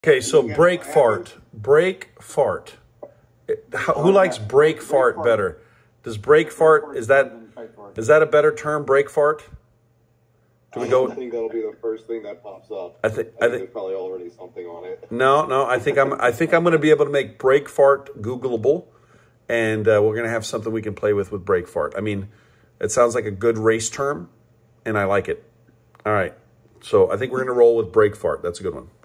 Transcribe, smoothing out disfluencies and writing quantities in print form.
Okay, so brake fart. Brake fart. Who likes brake fart better? Does brake fart, is that a better term, brake fart? Do we go? I think that'll be the first thing that pops up. I think there's probably already something on it. No, I think I'm going to be able to make brake fart Googleable, and we're going to have something we can play with brake fart. I mean, it sounds like a good race term, and I like it. All right, so I think we're going to roll with brake fart. That's a good one.